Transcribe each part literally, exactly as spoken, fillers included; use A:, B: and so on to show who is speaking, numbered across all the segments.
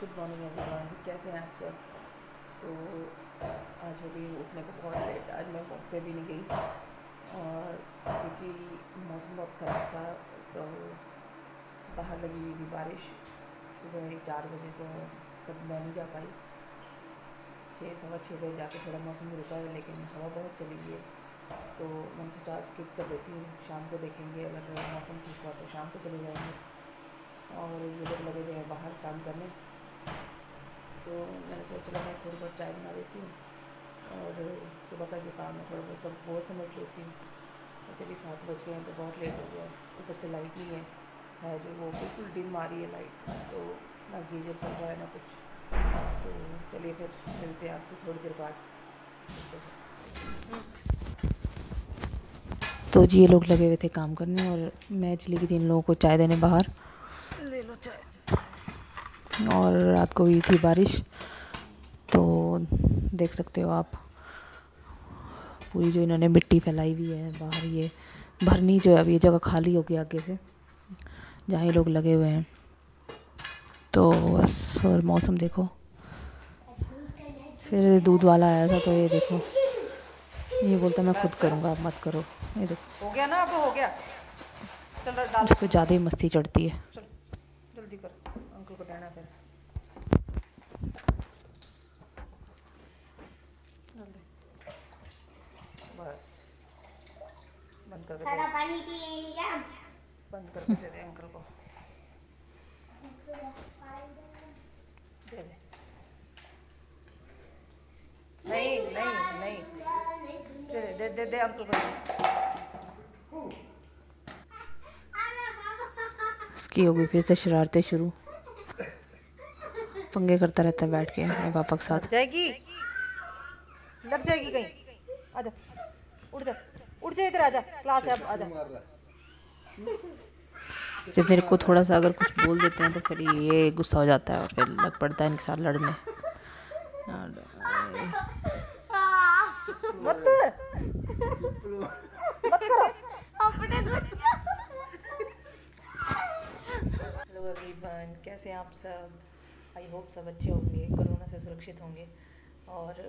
A: Good morning everyone, कैसे हैं आप सब। तो आज हो गई उठने को बहुत लेट। आज मैं वॉक पे भी नहीं गई और क्योंकि मौसम बहुत ख़राब था तो बाहर लगी हुई थी बारिश सुबह चार बजे, तो तब मैं नहीं जा पाई। छः सवा छः बजे जाके थोड़ा मौसम रुका है, लेकिन हवा बहुत चली गई है तो मैंने सोचा स्किप कर देती हूँ, शाम को देखेंगे। अगर मौसम ठीक हुआ तो शाम को चले जाएंगे। और ये लोग लगे हुए हैं बाहर काम करने, तो मैंने सोचा चलो मैं थोड़ी बहुत चाय बना देती हूँ और सुबह का जो काम है थोड़ा बहुत सब वो समेट लेती हूँ। वैसे भी सात बज गए हैं तो बहुत लेट हो गया है। ऊपर से लाइट नहीं है, है जो वो बिल्कुल डिम आ रही है लाइट, तो ना गीजर चल रहा है ना कुछ। तो चलिए फिर मिलते हैं आपसे थोड़ी देर बाद। तो जी ये लोग लगे हुए थे काम करने और मैं चली गई थी इन लोगों को चाय देने बाहर। ले लो चाय। और रात को हुई थी बारिश, तो देख सकते हो आप पूरी जो इन्होंने मिट्टी फैलाई हुई है बाहर। ये भरनी जो है अब ये जगह खाली होगी आगे से जहाँ ये लोग लगे हुए हैं। तो बस, और मौसम देखो। फिर दूध वाला आया था तो ये देखो, ये बोलता मैं खुद करूँगा, आप मत करो। ये देखो
B: हो गया ना, अब हो गया। चल डाल,
A: इसको ज़्यादा ही मस्ती चढ़ती है।
B: चल जल्दी कर, अंकल को देना फिर। बस बंद कर दे,
C: सारा पानी पिएंगे क्या?
B: बंद करके दे दे अंकल को, दे दे। नहीं नहीं नहीं, दे दे दे दे अंकल को।
A: इसकी होगी फिर से शरारतें शुरू, पंगे करता रहता है बैठ के अपने पापा के साथ।
B: जाएगी, लग जाएगी कहीं। आजा, उठ जा, उठ जा, इधर आजा, क्लास है अब, आजा।
A: जब मेरे को थोड़ा सा अगर कुछ बोल देते हैं तो फिर ये गुस्सा हो जाता है और फिर लग पड़ता है इनके साथ लड़ने।
B: मत मत करो अपने। हेलो एवरीवन, कैसे हैं आप सब। आई होप सब अच्छे होंगे, कोरोना से सुरक्षित होंगे। और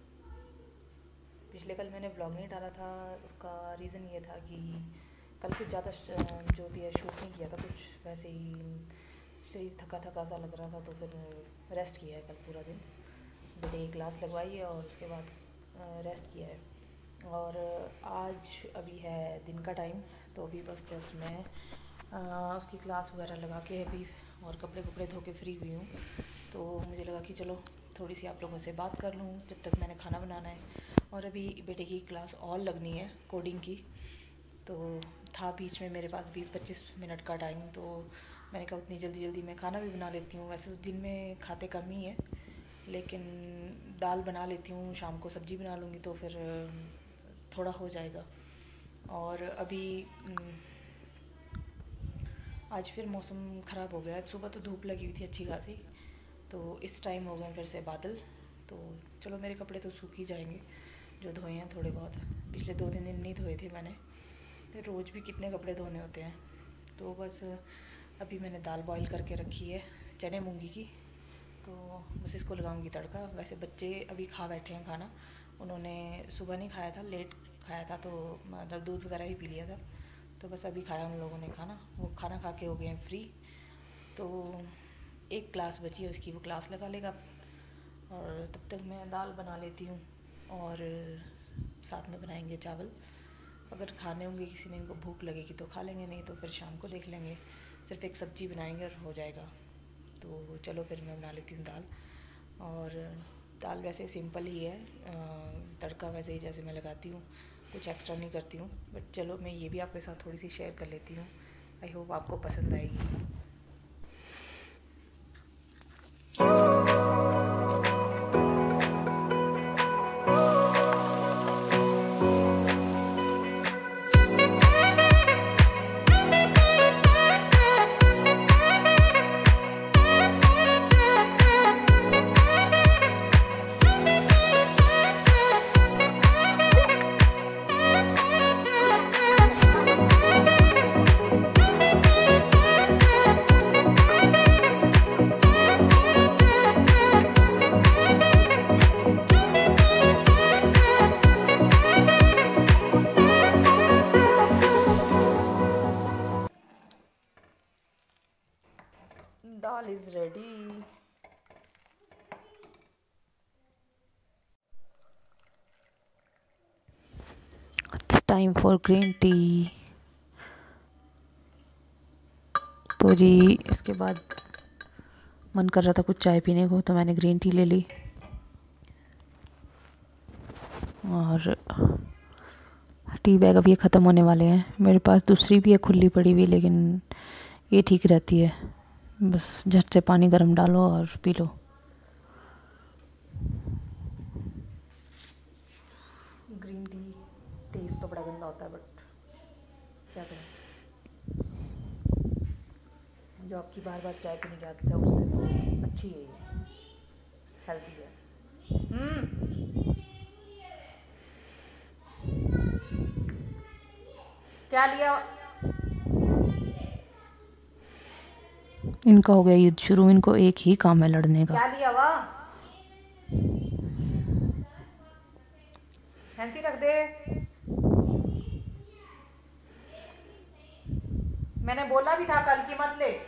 B: पिछले कल मैंने ब्लॉग नहीं डाला था, उसका रीज़न ये था कि कल कुछ ज़्यादा जो भी है शूट नहीं किया था, कुछ वैसे ही शरीर थका थका सा लग रहा था, तो फिर रेस्ट किया है कल पूरा दिन। बेटे की क्लास लगवाई है और उसके बाद रेस्ट किया है। और आज अभी है दिन का टाइम, तो अभी बस जस्ट मैं आ, उसकी क्लास वगैरह लगा के अभी और कपड़े कपड़े धो के फ्री हुई हूँ। तो मुझे लगा कि चलो थोड़ी सी आप लोगों से बात कर लूँ जब तक मैंने खाना बनाना है। और अभी बेटे की क्लास और लगनी है कोडिंग की, तो था बीच में मेरे पास बीस पच्चीस मिनट का टाइम, तो मैंने कहा उतनी जल्दी जल्दी मैं खाना भी बना लेती हूँ। वैसे तो दिन में खाते कम ही है, लेकिन दाल बना लेती हूँ, शाम को सब्ज़ी बना लूँगी तो फिर थोड़ा हो जाएगा। और अभी आज फिर मौसम ख़राब हो गया। सुबह तो धूप लगी हुई थी अच्छी खासी, तो इस टाइम हो गए फिर से बादल। तो चलो मेरे कपड़े तो सूख ही जाएंगे जो धोए हैं थोड़े बहुत। पिछले दो तीन दिन नहीं धोए थे मैंने, फिर रोज़ भी कितने कपड़े धोने होते हैं। तो बस अभी मैंने दाल बॉईल करके रखी है चने मूंगी की, तो बस इसको लगाऊंगी तड़का। वैसे बच्चे अभी खा बैठे हैं खाना, उन्होंने सुबह नहीं खाया था, लेट खाया था, तो मतलब दूध वगैरह ही पी लिया था, तो बस अभी खाया उन लोगों ने खाना। वो खाना खा के हो गए हैं फ्री। तो एक क्लास बची है उसकी, वो क्लास लगा लेगा और तब तक मैं दाल बना लेती हूँ और साथ में बनाएंगे चावल। अगर खाने होंगे किसी ने, इनको भूख लगेगी तो खा लेंगे, नहीं तो फिर शाम को देख लेंगे। सिर्फ एक सब्ज़ी बनाएंगे और हो जाएगा। तो चलो फिर मैं बना लेती हूँ दाल। और दाल वैसे सिंपल ही है, तड़का वैसे ही जैसे मैं लगाती हूँ, कुछ एक्स्ट्रा नहीं करती हूँ। बट चलो मैं ये भी आपके साथ थोड़ी सी शेयर कर लेती हूँ। आई होप आपको पसंद आएगी।
A: Ready.
B: It's time for green tea. तो जी इसके बाद मन कर रहा था कुछ चाय पीने को, तो मैंने ग्रीन टी ले ली। और टी बैग अब ये ख़त्म होने वाले हैं। मेरे पास दूसरी भी है खुली पड़ी हुई, लेकिन ये ठीक रहती है। बस झट से पानी गर्म डालो और पी लो।
A: ग्रीन टी टेस्ट तो बड़ा गंदा होता है, बट क्या करें, जो आपकी बार बार चाय पीने की आदत है उससे तो अच्छी है, ये हेल्दी है। हम्म क्या लिया?
B: इनका हो गया युद्ध शुरू। इनको एक ही काम है लड़ने का।
A: क्या लिया वा? फैंसी रख दे। मैंने बोला भी था कल की मत ले।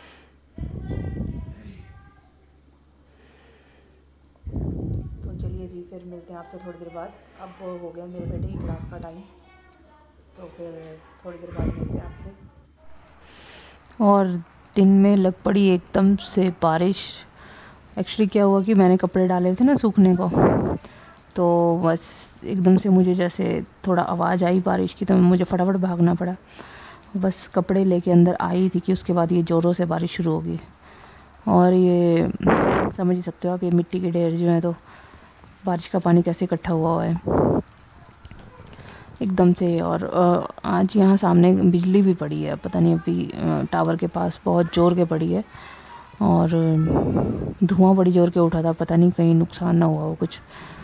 A: तो चलिए जी, फिर मिलते हैं आपसे थोड़ी देर बाद। अब हो गया मेरे बेटे की क्लास का टाइम, तो फिर थोड़ी देर बाद मिलते हैं आपसे।
B: और दिन में लग पड़ी एकदम से बारिश। एक्चुअली क्या हुआ कि मैंने कपड़े डाले थे ना सूखने को, तो बस एकदम से मुझे जैसे थोड़ा आवाज़ आई बारिश की, तो मुझे फटाफट भागना पड़ा। बस कपड़े लेके अंदर आई थी कि उसके बाद ये ज़ोरों से बारिश शुरू होगी। और ये समझ ही सकते हो आप, ये मिट्टी के ढेर जो हैं, तो बारिश का पानी कैसे इकट्ठा हुआ हुआ है एकदम से। और आज यहाँ सामने बिजली भी पड़ी है, पता नहीं अभी टावर के पास बहुत ज़ोर के पड़ी है। और धुआं बड़ी ज़ोर के उठा था, पता नहीं कहीं नुकसान ना हुआ हो कुछ।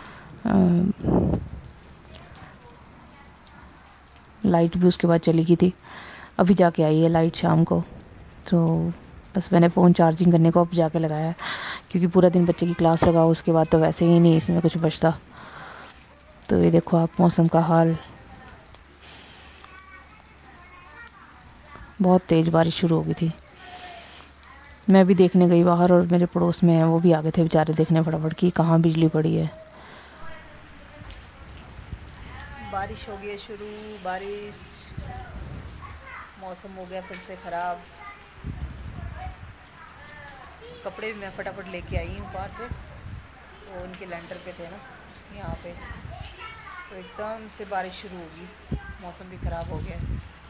B: लाइट भी उसके बाद चली गई थी, अभी जाके आई है लाइट शाम को। तो बस मैंने फ़ोन चार्जिंग करने को अब जाके लगाया, क्योंकि पूरा दिन बच्चे की क्लास लगाओ, उसके बाद तो वैसे ही नहीं इसमें कुछ बचता। तो ये देखो आप मौसम का हाल, बहुत तेज़ बारिश शुरू हो गई थी। मैं भी देखने गई बाहर, और मेरे पड़ोस में हैं वो भी आ गए थे बेचारे देखने फटाफट कि कहाँ बिजली पड़ी है।
A: बारिश हो गई है शुरू। बारिश, मौसम हो गया फिर से ख़राब। कपड़े भी मैं फटाफट लेके आई हूँ बाहर से, वो उनके लेंटर पे थे ना यहाँ पे, तो एकदम से बारिश शुरू होगी। मौसम भी ख़राब हो गया।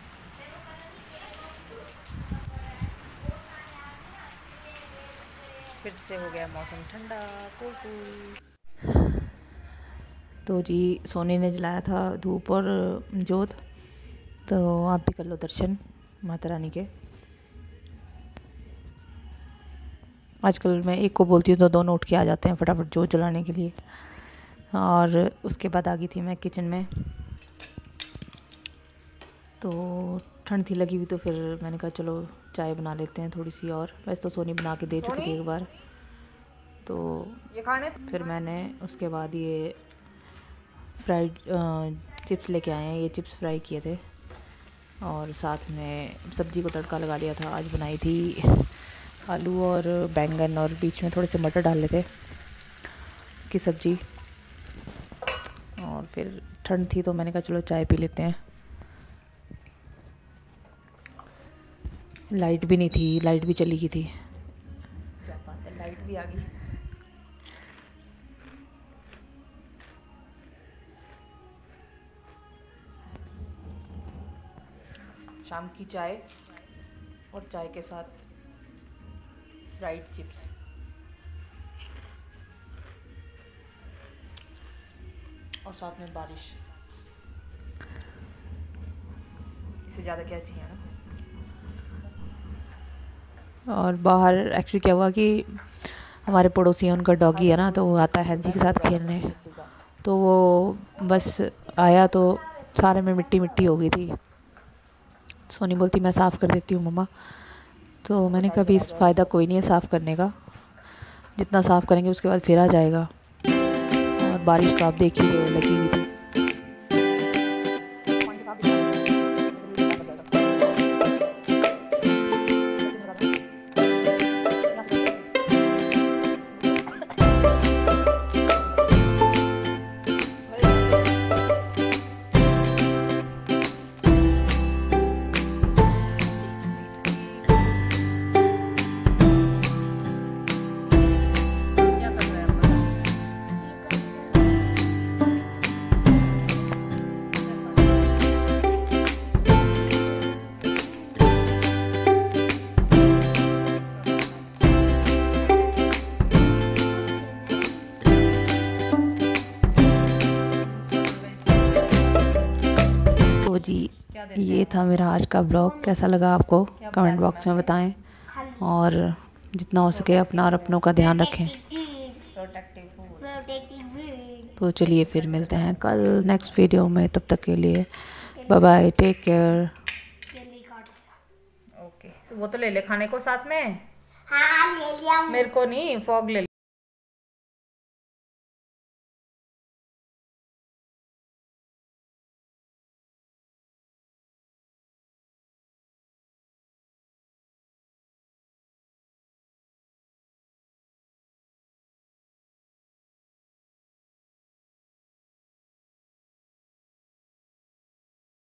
A: फिर से हो गया मौसम ठंडा कूल कूल।
B: तो जी सोनी ने जलाया था धूप और जोत, तो आप भी कर लो दर्शन माता रानी के। आजकल मैं एक को बोलती हूँ तो दोनों उठ के आ जाते हैं फटाफट जोत जलाने के लिए। और उसके बाद आ गई थी मैं किचन में, तो ठंड थी लगी हुई, तो फिर मैंने कहा चलो चाय बना लेते हैं थोड़ी सी और। वैसे तो सोनी बना के दे चुकी थी एक बार, तो
A: ये खाने
B: फिर मैंने उसके बाद ये फ्राइड चिप्स लेके आए हैं। ये चिप्स फ्राई किए थे, और साथ में सब्ज़ी को तड़का लगा लिया था। आज बनाई थी आलू और बैंगन, और बीच में थोड़े से मटर डाले थे इसकी सब्ज़ी। और फिर ठंड थी तो मैंने कहा चलो चाय पी लेते हैं। लाइट भी नहीं थी, लाइट भी चली गई थी।
A: क्या बात है, लाइट भी आ गई। शाम की चाय, और चाय के साथ फ्राइड चिप्स। और साथ में बारिश, इससे ज़्यादा क्या चाहिए ना।
B: और बाहर एक्चुअली क्या हुआ कि हमारे पड़ोसी हैं, उनका डॉगी है ना, तो वो आता है हैंजी के साथ खेलने। तो वो बस आया तो सारे में मिट्टी मिट्टी हो गई थी। सोनी बोलती मैं साफ़ कर देती हूँ मम्मा। तो मैंने कहा भी इस फ़ायदा कोई नहीं है साफ़ करने का, जितना साफ़ करेंगे उसके बाद फिर आ जाएगा। और बारिश तो आप देख ही रहे हो लगी हुई थी। ये था मेरा आज का ब्लॉग। कैसा लगा आपको कमेंट बॉक्स में बताएं, और जितना हो सके अपना और अपनों का ध्यान रखें। तो चलिए फिर मिलते हैं कल नेक्स्ट वीडियो में, तब तक के लिए bye bye, take care. Okay, वो तो ले ले खाने को साथ में।
C: हाँ ले लिया।
B: मेरे को नहीं, फॉग ले